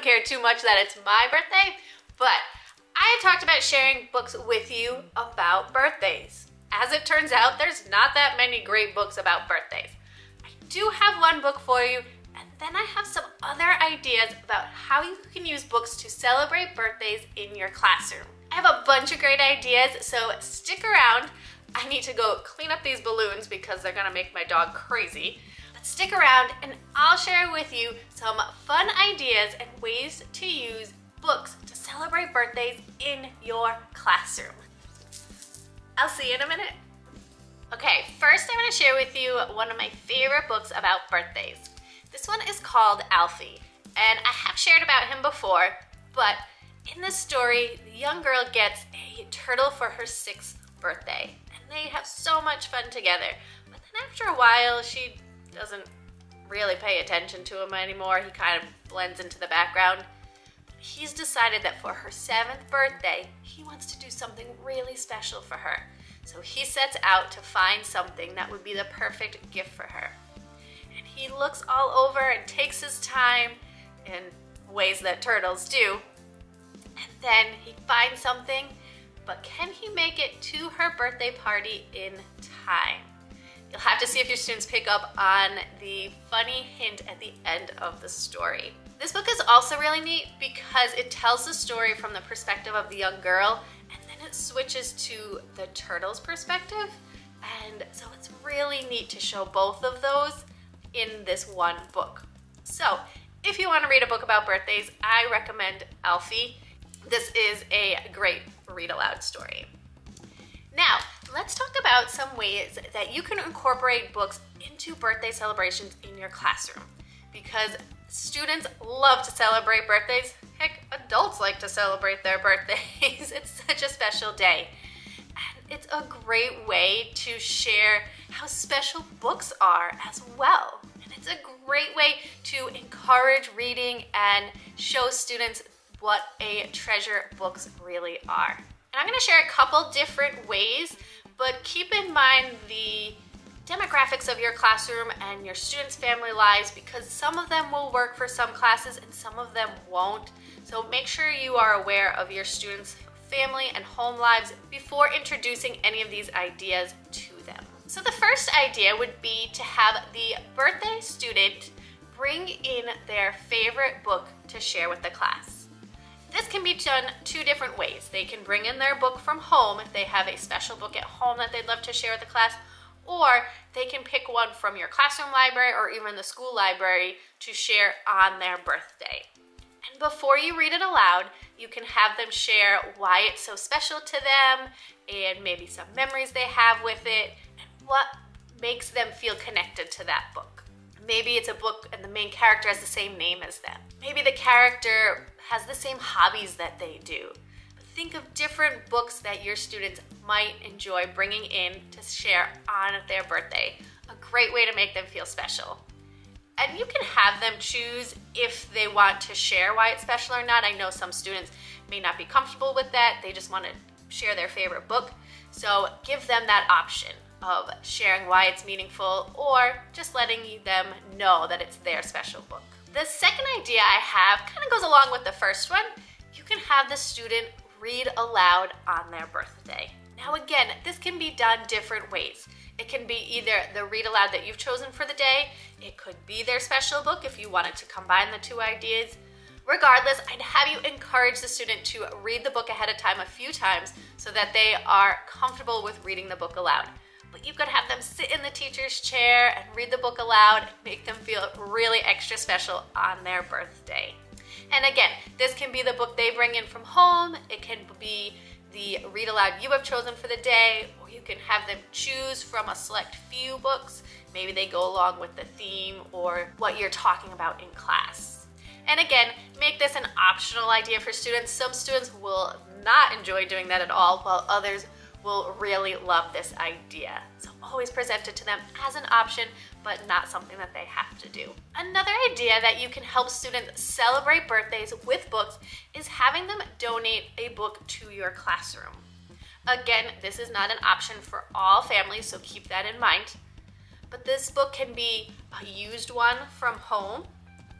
don't care too much that it's my birthday, but I talked about sharing books with you about birthdays. As it turns out, there's not that many great books about birthdays. I do have one book for you, and then I have some other ideas about how you can use books to celebrate birthdays in your classroom. I have a bunch of great ideas, so stick around. I need to go clean up these balloons because they're gonna make my dog crazy. But stick around and I'll share with you some fun ideas and ways to use books to celebrate birthdays in your classroom. I'll see you in a minute. Okay, first I'm gonna share with you one of my favorite books about birthdays. This one is called Alfie, and I have shared about him before, but in this story, the young girl gets a turtle for her 6th birthday, and they have so much fun together. But then after a while, she doesn't really pay attention to him anymore. He kind of blends into the background. He's decided that for her 7th birthday, he wants to do something really special for her. So he sets out to find something that would be the perfect gift for her. And he looks all over and takes his time in ways that turtles do. And then he finds something, but can he make it to her birthday party in time? You'll have to see if your students pick up on the funny hint at the end of the story. This book is also really neat because it tells the story from the perspective of the young girl, and then it switches to the turtle's perspective. And so it's really neat to show both of those in this one book. So if you want to read a book about birthdays, I recommend Alfie. This is a great read aloud story. Now, let's talk about some ways that you can incorporate books into birthday celebrations in your classroom, because students love to celebrate birthdays. Heck, adults like to celebrate their birthdays. It's such a special day. And it's a great way to share how special books are as well. And it's a great way to encourage reading and show students what a treasure books really are. And I'm going to share a couple different ways, but keep in mind the demographics of your classroom and your students' family lives, because some of them will work for some classes and some of them won't. So make sure you are aware of your students' family and home lives before introducing any of these ideas to them. So the first idea would be to have the birthday student bring in their favorite book to share with the class. This can be done 2 different ways. They can bring in their book from home if they have a special book at home that they'd love to share with the class, or they can pick one from your classroom library or even the school library to share on their birthday. And before you read it aloud, you can have them share why it's so special to them and maybe some memories they have with it and what makes them feel connected to that book. Maybe it's a book and the main character has the same name as them. Maybe the character has the same hobbies that they do. But think of different books that your students might enjoy bringing in to share on their birthday. A great way to make them feel special. And you can have them choose if they want to share why it's special or not. I know some students may not be comfortable with that. They just want to share their favorite book. So give them that option of sharing why it's meaningful or just letting them know that it's their special book. The second idea I have kind of goes along with the first one. You can have the student read aloud on their birthday. Now again, this can be done different ways. It can be either the read aloud that you've chosen for the day. It could be their special book if you wanted to combine the 2 ideas. Regardless, I'd have you encourage the student to read the book ahead of time a few times so that they are comfortable with reading the book aloud. But you could have them sit in the teacher's chair and read the book aloud and make them feel really extra special on their birthday. And again, this can be the book they bring in from home. It can be the read aloud you have chosen for the day, or you can have them choose from a select few books. Maybe they go along with the theme or what you're talking about in class. And again, make this an optional idea for students. Some students will not enjoy doing that at all, while others will really love this idea. So always present it to them as an option, but not something that they have to do. Another idea that you can help students celebrate birthdays with books is having them donate a book to your classroom. Again, this is not an option for all families, so keep that in mind. But this book can be a used one from home,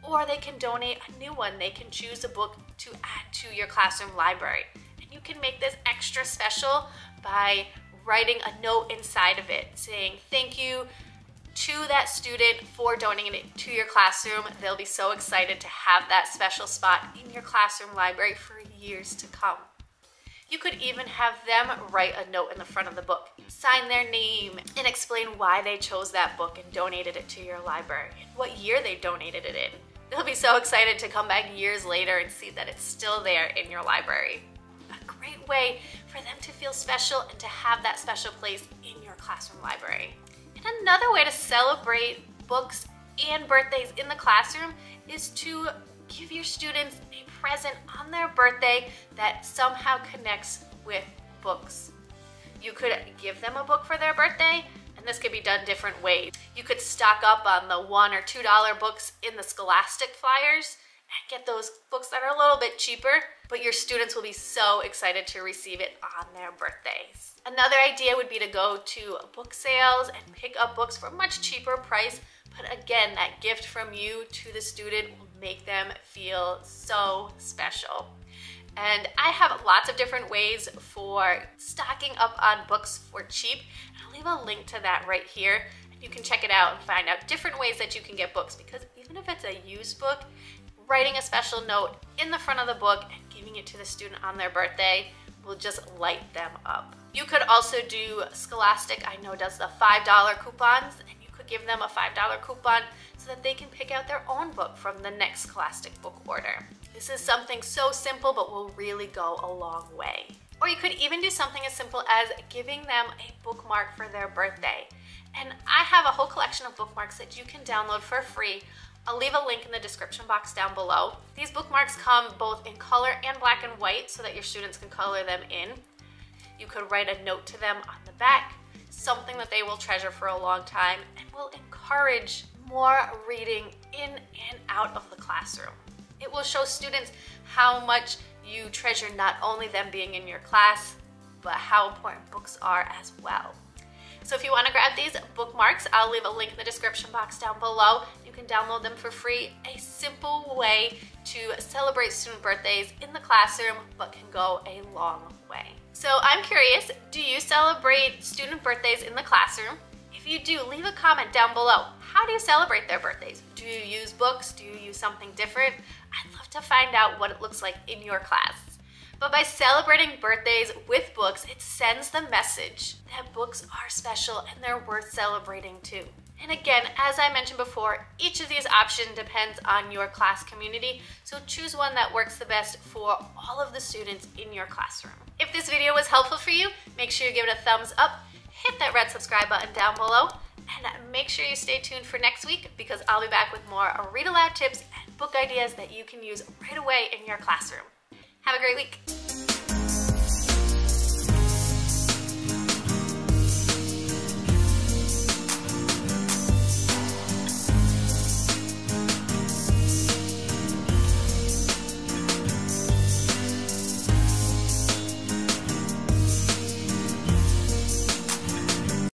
or they can donate a new one. They can choose a book to add to your classroom library. And you can make this extra special by writing a note inside of it saying thank you to that student for donating it to your classroom. They'll be so excited to have that special spot in your classroom library for years to come. You could even have them write a note in the front of the book, sign their name, and explain why they chose that book and donated it to your library and what year they donated it in. They'll be so excited to come back years later and see that it's still there in your library. A great way for them to feel special and to have that special place in your classroom library. And another way to celebrate books and birthdays in the classroom is to give your students a present on their birthday that somehow connects with books. You could give them a book for their birthday, and this could be done different ways. You could stock up on the $1 or $2 books in the Scholastic flyers and get those books that are a little bit cheaper, but your students will be so excited to receive it on their birthdays. Another idea would be to go to book sales and pick up books for a much cheaper price, but again, that gift from you to the student will make them feel so special. And I have lots of different ways for stocking up on books for cheap. And I'll leave a link to that right here. And you can check it out and find out different ways that you can get books, because even if it's a used book, writing a special note in the front of the book and giving it to the student on their birthday will just light them up. You could also do Scholastic, I know, does the $5 coupons, and you could give them a $5 coupon so that they can pick out their own book from the next Scholastic book order. This is something so simple but will really go a long way. Or you could even do something as simple as giving them a bookmark for their birthday. And I have a whole collection of bookmarks that you can download for free. I'll leave a link in the description box down below. These bookmarks come both in color and black and white so that your students can color them in. You could write a note to them on the back, something that they will treasure for a long time and will encourage more reading in and out of the classroom. It will show students how much you treasure not only them being in your class, but how important books are as well. So if you want to grab these bookmarks, I'll leave a link in the description box down below. You can download them for free. A simple way to celebrate student birthdays in the classroom, but can go a long way. So I'm curious, do you celebrate student birthdays in the classroom? If you do, leave a comment down below. How do you celebrate their birthdays? Do you use books? Do you use something different? I'd love to find out what it looks like in your class. But by celebrating birthdays with books, it sends the message that books are special and they're worth celebrating too. And again, as I mentioned before, each of these options depends on your class community, so choose one that works the best for all of the students in your classroom. If this video was helpful for you, make sure you give it a thumbs up, hit that red subscribe button down below, and make sure you stay tuned for next week because I'll be back with more read aloud tips and book ideas that you can use right away in your classroom. Have a great week.